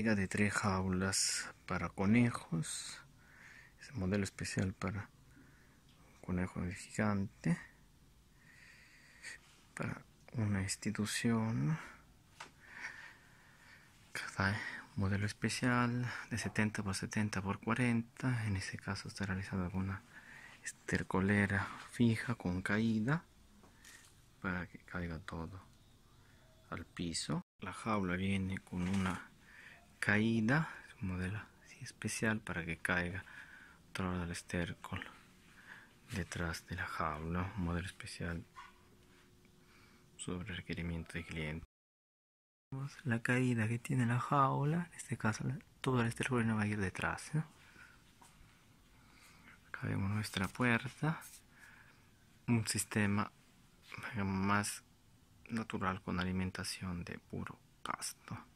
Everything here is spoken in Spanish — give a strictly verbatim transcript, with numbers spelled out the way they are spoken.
De tres jaulas para conejos. Es un modelo especial para conejo gigante. Para una institución. Cada modelo especial de setenta por setenta por cuarenta. En este caso está realizada una estercolera fija con caída para que caiga todo al piso. La jaula viene con una caída, es un modelo así especial para que caiga todo el estércol detrás de la jaula, un modelo especial sobre requerimiento del cliente. La caída que tiene la jaula, en este caso todo el estércol no va a ir detrás, ¿no? Acá vemos nuestra puerta, un sistema más natural con alimentación de puro pasto.